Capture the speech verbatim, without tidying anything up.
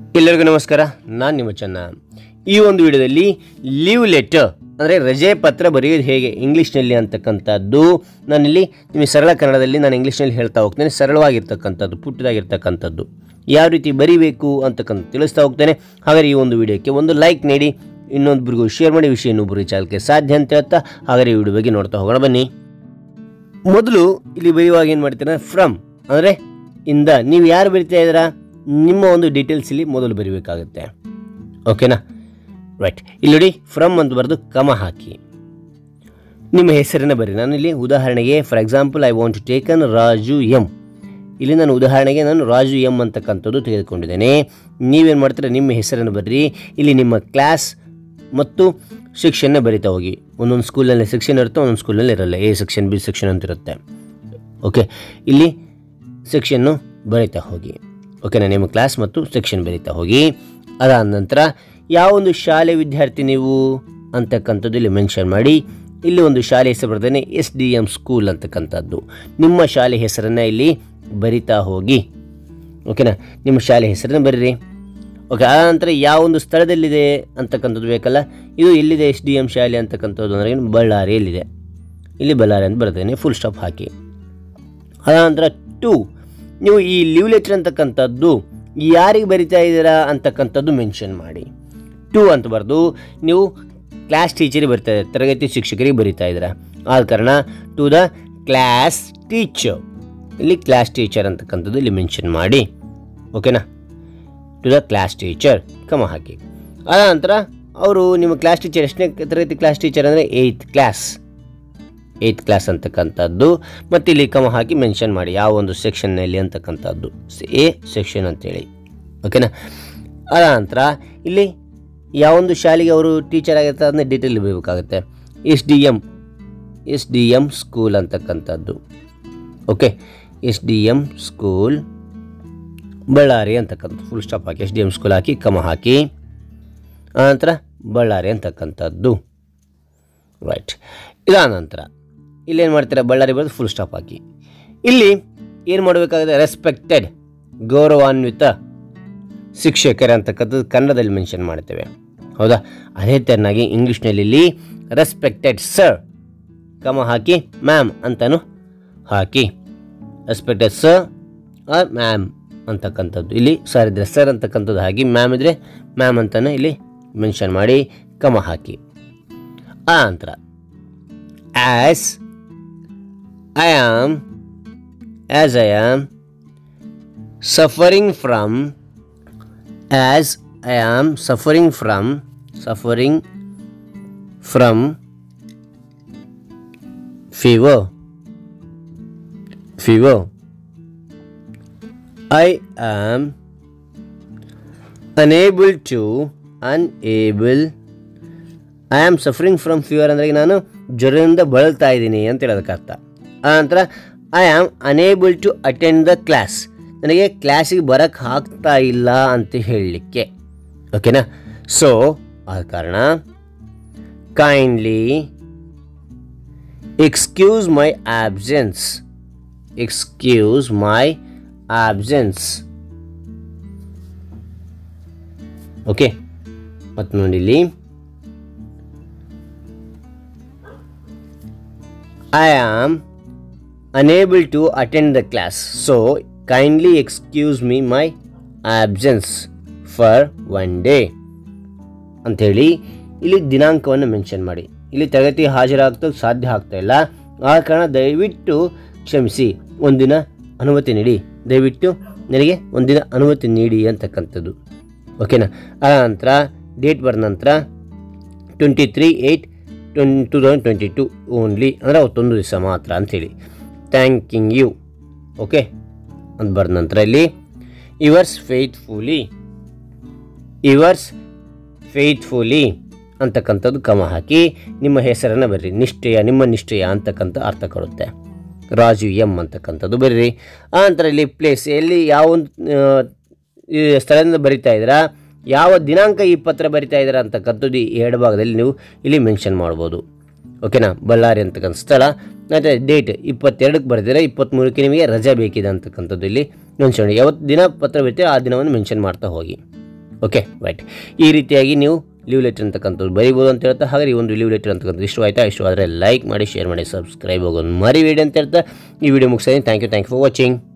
ಎಲ್ಲರಿಗೂ ನಮಸ್ಕಾರ, ನಾನು ನಿಮ್ಮ ಚೆನ್ನ. ಈ ಒಂದು ವಿಡಿಯೋದಲ್ಲಿ ಲೀವ್ ಲೆಟರ್ ಅಂದರೆ ರಜೆ ಪತ್ರ ಬರೆಯೋದು ಹೇಗೆ ಇಂಗ್ಲೀಷ್ನಲ್ಲಿ ಅಂತಕ್ಕಂಥದ್ದು ನಾನಿಲ್ಲಿ ನಿಮಗೆ ಸರಳ ಕನ್ನಡದಲ್ಲಿ ನಾನು ಇಂಗ್ಲೀಷ್ನಲ್ಲಿ ಹೇಳ್ತಾ ಹೋಗ್ತೇನೆ. ಸರಳವಾಗಿರ್ತಕ್ಕಂಥದ್ದು, ಪುಟ್ಟದಾಗಿರ್ತಕ್ಕಂಥದ್ದು ಯಾವ ರೀತಿ ಬರೀಬೇಕು ಅಂತಕ್ಕಂಥ ತಿಳಿಸ್ತಾ ಹೋಗ್ತೇನೆ. ಹಾಗಾದರೆ ಈ ಒಂದು ವಿಡಿಯೋಕ್ಕೆ ಒಂದು ಲೈಕ್ ನೀಡಿ, ಇನ್ನೊಬ್ಬರಿಗೂ ಶೇರ್ ಮಾಡಿ, ವಿಷಯ ಇನ್ನೊಬ್ಬರು ಚಾಲಕ್ಕೆ ಸಾಧ್ಯ ಅಂತ ಹೇಳ್ತಾ ಹಾಗಾದರೆ ಈ ವಿಡಿಯೋ ಬಗ್ಗೆ ನೋಡ್ತಾ ಹೋಗೋಣ ಬನ್ನಿ. ಮೊದಲು ಇಲ್ಲಿ ಬರೆಯುವಾಗ ಏನು ಮಾಡ್ತೀರಾ, ಫ್ರಮ್ ಅಂದರೆ ಇಂದ, ನೀವು ಯಾರು ಬರಿತಾ ಇದ್ದೀರಾ ನಿಮ್ಮ ಒಂದು ಡೀಟೇಲ್ಸ್ ಇಲ್ಲಿ ಮೊದಲು ಬರೀಬೇಕಾಗುತ್ತೆ. ಓಕೆನಾ, ರೈಟ್. ಇಲ್ಲಿ ನೋಡಿ, ಫ್ರಮ್ ಅಂತ ಬರೆದು ಕಮ ಹಾಕಿ ನಿಮ್ಮ ಹೆಸರನ್ನು ಬರೀ. ನಾನು ಇಲ್ಲಿ ಉದಾಹರಣೆಗೆ for example I want to taken Raju M. ಇಲ್ಲಿ ನಾನು ಉದಾಹರಣೆಗೆ ನಾನು ರಾಜು ಎಂ ಅಂತಕ್ಕಂಥದ್ದು ತೆಗೆದುಕೊಂಡಿದ್ದೇನೆ. ನೀವೇನು ಮಾಡ್ತೀರಾ, ನಿಮ್ಮ ಹೆಸರನ್ನು ಬರೀರಿ. ಇಲ್ಲಿ ನಿಮ್ಮ ಕ್ಲಾಸ್ ಮತ್ತು ಸೆಕ್ಷನ್ನ ಬರಿತಾ ಹೋಗಿ. ಒಂದೊಂದು ಸ್ಕೂಲಲ್ಲಿ ಸೆಕ್ಷನ್ ಇರುತ್ತೆ, ಒಂದೊಂದು ಸ್ಕೂಲಲ್ಲಿ ಇರಲ್ಲ. ಎ ಸೆಕ್ಷನ್, ಬಿ ಸೆಕ್ಷನ್ ಅಂತ ಇರುತ್ತೆ. ಓಕೆ, ಇಲ್ಲಿ ಸೆಕ್ಷನ್ನು ಬರಿತಾ ಹೋಗಿ. ಓಕೆನಾ, ನಿಮ್ಮ ಕ್ಲಾಸ್ ಮತ್ತು ಸೆಕ್ಷನ್ ಬರಿತಾ ಹೋಗಿ. ಅದಾದ ನಂತರ ಯಾವೊಂದು ಶಾಲೆ ವಿದ್ಯಾರ್ಥಿ ನೀವು ಅಂತಕ್ಕಂಥದ್ದು ಇಲ್ಲಿ ಮೆನ್ಷನ್ ಮಾಡಿ. ಇಲ್ಲಿ ಒಂದು ಶಾಲೆ ಹೆಸರು ಬರ್ತಾನೆ, ಎಸ್ ಡಿ ಎಮ್ ಸ್ಕೂಲ್ ಅಂತಕ್ಕಂಥದ್ದು. ನಿಮ್ಮ ಶಾಲೆ ಹೆಸರನ್ನು ಇಲ್ಲಿ ಬರಿತಾ ಹೋಗಿ. ಓಕೆನಾ, ನಿಮ್ಮ ಶಾಲೆ ಹೆಸರನ್ನು ಬರೀರಿ. ಓಕೆ, ಆ ನಂತರ ಯಾವೊಂದು ಸ್ಥಳದಲ್ಲಿದೆ ಅಂತಕ್ಕಂಥದ್ದು ಬೇಕಲ್ಲ. ಇದು ಎಲ್ಲಿದೆ ಎಸ್ ಡಿ ಎಮ್ ಶಾಲೆ ಅಂತಕ್ಕಂಥದ್ದು ಅಂದರೆ ಬಳ್ಳಾರಿಯಲ್ಲಿದೆ. ಇಲ್ಲಿ ಬಳ್ಳಾರಿ ಅಂತ ಬರ್ತೇನೆ, ಫುಲ್ ಸ್ಟಾಪ್ ಹಾಕಿ. ಅದ ನಂತರ ಟು, ನೀವು ಈ ಲೀವ್ ಲೆಟರ್ ಅಂತಕ್ಕಂಥದ್ದು ಯಾರಿಗೆ ಬರಿತಾ ಇದ್ದೀರಾ ಅಂತಕ್ಕಂಥದ್ದು ಮೆನ್ಷನ್ ಮಾಡಿ. ಟು ಅಂತ ಬರೆದು ನೀವು ಕ್ಲಾಸ್ ಟೀಚರಿಗೆ ಬರಿತಾ ಇದ್ದೀರಾ, ತರಗತಿ ಶಿಕ್ಷಕರಿಗೆ ಬರಿತಾ ಇದ್ದೀರಾ. ಆದ ಕಾರಣ ಟು ದ ಕ್ಲಾಸ್ ಟೀಚರ್, ಇಲ್ಲಿ ಕ್ಲಾಸ್ ಟೀಚರ್ ಅಂತಕ್ಕಂಥದ್ದು ಇಲ್ಲಿ ಮೆನ್ಷನ್ ಮಾಡಿ. ಓಕೆನಾ, ಟು ದ ಕ್ಲಾಸ್ ಟೀಚರ್ ಕಮ ಹಾಕಿ. ಆದ ನಂತರ ಅವರು ನಿಮ್ಮ ಕ್ಲಾಸ್ ಟೀಚರ್ ಎಷ್ಟನೇ ತರಗತಿ ಕ್ಲಾಸ್ ಟೀಚರ್ ಅಂದರೆ ಏಯ್ತ್ ಕ್ಲಾಸ್, ಏಯ್ತ್ ಕ್ಲಾಸ್ ಅಂತಕ್ಕಂಥದ್ದು. ಮತ್ತು ಇಲ್ಲಿ ಕಮ ಹಾಕಿ ಮೆನ್ಷನ್ ಮಾಡಿ ಯಾವ ಒಂದು ಸೆಕ್ಷನ್ನಲ್ಲಿ ಅಂತಕ್ಕಂಥದ್ದು, ಎ ಸೆಕ್ಷನ್ ಅಂತೇಳಿ. ಓಕೆನಾ, ಅದ ನಂತರ ಇಲ್ಲಿ ಯಾವೊಂದು ಶಾಲೆಗೆ ಅವರು ಟೀಚರ್ ಆಗಿರ್ತಾರೆ ಅದನ್ನ ಡೀಟೇಲ್ ಬರಬೇಕಾಗುತ್ತೆ. S D M, S D M school ಅಂತಕ್ಕಂಥದ್ದು. Okay, S D M school Ballari ಅಂತಕ್ಕಂಥದ್ದು ಫುಲ್ ಸ್ಟಾಪ್ ಹಾಕಿ, ಎಸ್ ಡಿ ಎಮ್ ಸ್ಕೂಲ್ ಹಾಕಿ ಕಮ ಹಾಕಿ. ಆನಂತರ ಬಳ್ಳಾರಿ ಅಂತಕ್ಕಂಥದ್ದು. ರೈಟ್. ಇದಾದ ನಂತರ ಇಲ್ಲೇನು ಮಾಡ್ತೀರಾ, ಬಳ್ಳಾರಿ ಬರೆದು ಫುಲ್ ಸ್ಟಾಪ್ ಹಾಕಿ. ಇಲ್ಲಿ ಏನು ಮಾಡಬೇಕಾಗುತ್ತೆ, ರೆಸ್ಪೆಕ್ಟೆಡ್ ಗೌರವಾನ್ವಿತ ಶಿಕ್ಷಕರ ಅಂತಕ್ಕಂಥದ್ದು ಕನ್ನಡದಲ್ಲಿ ಮೆನ್ಷನ್ ಮಾಡ್ತೇವೆ. ಹೌದಾ, ಅದೇ ತೆರನಾಗಿ ಇಂಗ್ಲೀಷ್ನಲ್ಲಿ ಇಲ್ಲಿ ರೆಸ್ಪೆಕ್ಟೆಡ್ ಸರ್ ಕಮ ಹಾಕಿ ಮ್ಯಾಮ್ ಅಂತಲೂ ಹಾಕಿ. ರೆಸ್ಪೆಕ್ಟೆಡ್ ಸರ್ ಆರ್ ಮ್ಯಾಮ್ ಅಂತಕ್ಕಂಥದ್ದು ಇಲ್ಲಿ ಸರ್ ಇದ್ದರೆ ಸರ್ ಅಂತಕ್ಕಂಥದ್ದು ಹಾಕಿ, ಮ್ಯಾಮ್ ಇದ್ದರೆ ಮ್ಯಾಮ್ ಅಂತಲೂ ಇಲ್ಲಿ ಮೆನ್ಷನ್ ಮಾಡಿ ಕಮ ಹಾಕಿ. ಆ ನಂತರ as I am as I am suffering from as I am suffering from suffering from fever fever I am unable to unable I am suffering from fever ಅಂದರೆ ನಾನು ಜ್ವರದಿಂದ ಬಳಲ್ತಾ ಇದ್ದೀನಿ ಅಂತ ಹೇಳೋದಕ್ಕೆ ಅರ್ಥ. ಆನಂತರ I am unable to attend the class, ನನಗೆ ಕ್ಲಾಸಿಗೆ ಬರೋಕ್ಕೆ ಆಗ್ತಾ ಇಲ್ಲ ಅಂತ ಹೇಳಲಿಕ್ಕೆ. ಓಕೆನಾ, ಸೊ ಆದ ಕಾರಣ kindly excuse my absence, excuse my absence. Okay, ಮತ್ತು ನೋಡಿ ಇಲ್ಲಿ I am unable to attend the class, so kindly excuse me my absence for one day ಅಂಥೇಳಿ ಇಲ್ಲಿ ದಿನಾಂಕವನ್ನು ಮೆನ್ಷನ್ ಮಾಡಿ. ಇಲ್ಲಿ ತರಗತಿ ಹಾಜರಾಗ್ತಕ್ಕೆ ಸಾಧ್ಯ ಆಗ್ತಾ ಇಲ್ಲ, ಆ ಕಾರಣ ದಯವಿಟ್ಟು ಕ್ಷಮಿಸಿ, ಒಂದಿನ ಅನುಮತಿ ನೀಡಿ, ದಯವಿಟ್ಟು ನನಗೆ ಒಂದಿನ ಅನುಮತಿ ನೀಡಿ ಅಂತಕ್ಕಂಥದ್ದು. ಓಕೆನಾ, ಆ ನಂತರ ಡೇಟ್ ಬರೆದ ನಂತರ twenty three eight twen two thousand twenty two only ಅಂದರೆ ಅವತ್ತೊಂದು ದಿವಸ ಮಾತ್ರ ಅಂಥೇಳಿ. ಥ್ಯಾಂಕಿಂಗ್ ಯು ಓಕೆ ಅಂತ ಬರೆದ ನಂತರ ಇಲ್ಲಿ ಯುವರ್ಸ್ ಫೇತ್ಫುಲಿ, ಯುವರ್ಸ್ ಫೇತ್ಫುಲಿ ಅಂತಕ್ಕಂಥದ್ದು ಕಮ ಹಾಕಿ ನಿಮ್ಮ ಹೆಸರನ್ನು ಬರೀರಿ. ನಿಷ್ಠೆಯ, ನಿಮ್ಮ ನಿಷ್ಠೆಯ ಅಂತಕ್ಕಂಥ ಅರ್ಥ ಕೊಡುತ್ತೆ. ರಾಜು ಎಂ ಅಂತಕ್ಕಂಥದ್ದು ಬರೀರಿ. ಆ ನಂತರ ಇಲ್ಲಿ ಪ್ಲೇಸ್, ಎಲ್ಲಿ ಯಾವ ಒಂದು ಸ್ಥಳದಿಂದ ಬರಿತಾ ಇದ್ದೀರಾ, ಯಾವ ದಿನಾಂಕ ಈ ಪತ್ರ ಬರಿತಾ ಇದ್ದೀರಾ ಅಂತಕ್ಕಂಥದ್ದು ಈ ಎರಡು ಭಾಗದಲ್ಲಿ ನೀವು ಇಲ್ಲಿ ಮೆನ್ಷನ್ ಮಾಡ್ಬೋದು. ಓಕೆನಾ, ಬಳ್ಳಾರಿ ಅಂತಕ್ಕಂಥ ಸ್ಥಳ ಮತ್ತು ಡೇಟ್ ಇಪ್ಪತ್ತೆರಡಕ್ಕೆ ಬರ್ತೀರಾ, ಇಪ್ಪತ್ತ್ಮೂರಕ್ಕೆ ನಿಮಗೆ ರಜೆ ಬೇಕಿದೆ ಅಂತಕ್ಕಂಥದ್ದು ಇಲ್ಲಿ ಮೆನ್ಷನ್ ಮಾಡಿ. ಯಾವತ್ತು ದಿನ ಪತ್ರ ಬರೀತೀರ ಆ ದಿನವನ್ನು ಮೆನ್ಷನ್ ಮಾಡ್ತಾ ಹೋಗಿ. Okay right. ಈ ರೀತಿಯಾಗಿ ನೀವು ಲೀವ್ ಲೆಟರ್ ಅಂತಕ್ಕಂಥದ್ದು ಬರೀಬೋದು ಅಂತ ಹೇಳ್ತಾ, ಹಾಗೆ ಈ ಒಂದು ಲೀವ್ ಲೆಟರ್ ಅಂತಕ್ಕಂಥದ್ದು ಇಷ್ಟ ಆಯಿತಾ? ಇಷ್ಟ ಆದರೆ ಲೈಕ್ ಮಾಡಿ, ಶೇರ್ ಮಾಡಿ, ಸಬ್ಸ್ಕ್ರೈಬ್ ಆಗೋದು ಮರಿಬೇಡಿ ಅಂತ ಹೇಳ್ತಾ ಈ ವಿಡಿಯೋ ಮುಗಿಸ್ತೀನಿ. Thank you thank you for watching.